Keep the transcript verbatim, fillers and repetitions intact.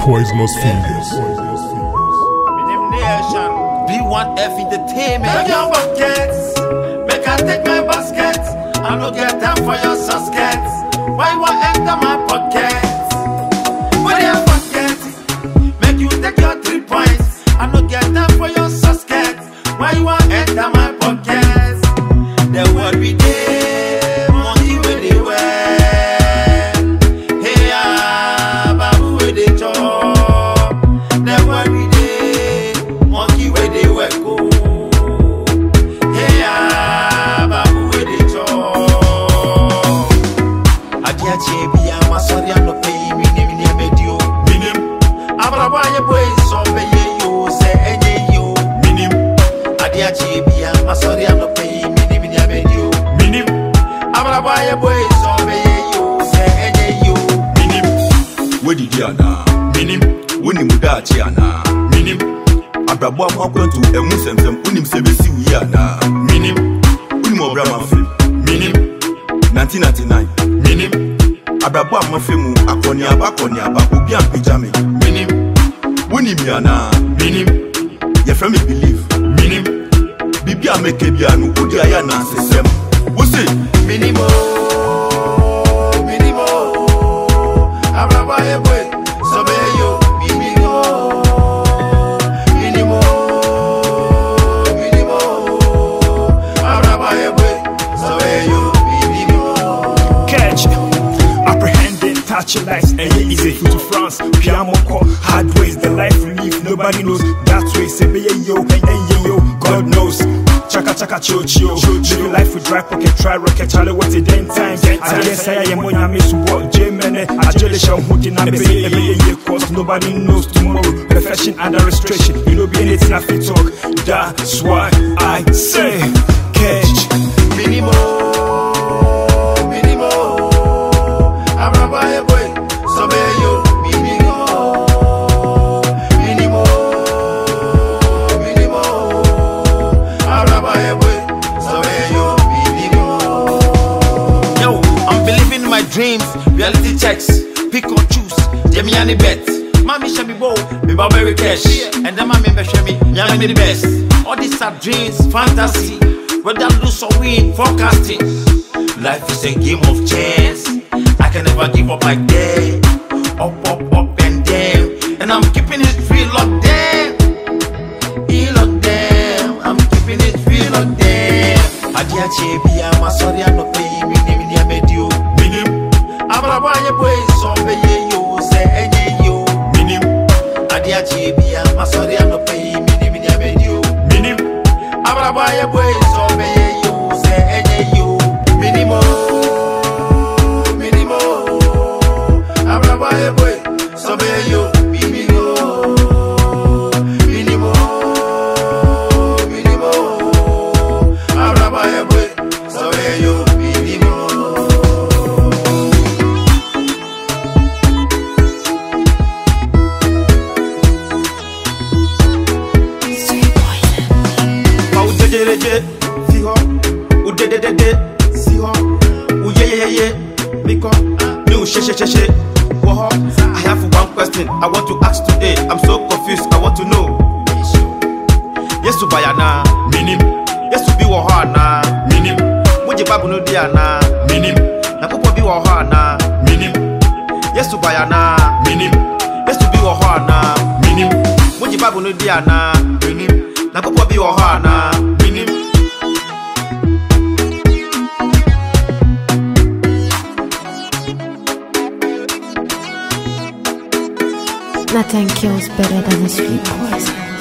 poisonous fingers. Mennim Nation, B one F Entertainment. Make your buckets, make I take my baskets. I no get time for your suskets. Why you want enter my pockets? Where your pockets? Make you take your three points. I no get time for your suskets. Why you want enter my pockets? The word we did, monkey where they were. Hey ah, babu where they chop. The word we did, monkey where they were go. Hey ah, babu where they chop. Adia chebi ama sorry I'm not paying me name near medio. Mennim, abraba ye boy so be ye yo say enye yo. Mennim, adia chebi ama sorry I'm not paying me name near medio. Mennim, abraba ye boy so be ye yo say enye yo. Mennim, where did you na? Mennim, When you muda chiana. Mennim, Abrabo am going to a musem sem unim sebesi uyana. Mennim, Unim obrama film. Mennim, nineteen ninety-nine. Mennim, Abrabo am filmu akoni aba akoni aba obi am pijame. Mennim, Unim yana. Mennim, Your friend me believe. Mennim, Bibi ameke bianu udi aya na sesem. Wo say Mennim, Mennim, abraba ye boy so be yo. Lights, and yeah, easy to France. Piano call, hard ways, the life we live, nobody knows. That way, say, be yo, and yeah, yo, God knows. Chaka chaka chill chill, living life with dry pocket, try rocket, Charlie, what a damn time. I guess I am when I miss what J-Man, I jelly shall hook in a bay, a year cost, nobody knows tomorrow. Perfection under restriction, you know, be anything I feel talk. That's why I say, catch. Minimo. Dreams, reality checks, pick or choose, Jamie and the bet. Mommy show me bow, me Burberry cash, and then my member show me, yeah, me the best. All these are dreams, fantasy, whether lose or win, forecasting. Life is a game of chance, I can never give up like that. Up, up, up and down, and I'm keeping it real locked down. He locked down, I'm keeping it real locked down. Adia chebi, I'm sorry, I'm not paying me, name near medio. Abraba ye boy so be ye yo say enye yo. Mennim, adia chebi am sorry I'm not paying me name near medio. Mennim, abraba ye boy so be ye yo say enye yo. Mennim, Mennim, abraba ye boy so be yo. Mennim, Mennim, Mennim, abraba ye boy so be yo. See her, who did it, did it, see her, who yeah, yeah, yeah, because no shit, shit, shit, shit. I have one question I want to ask today. I'm so confused, I want to know. Yes, to buy na, Mennim. Yes, to be wahana, Mennim. Would you babu no diana, Mennim. Na popo be wahana, Mennim. Yes, to buy na, Mennim. Yes, to be wahana, Mennim. Would you babu no diana, Mennim. Na popo be wahana, Mennim. Nothing kills better than a sweet poison.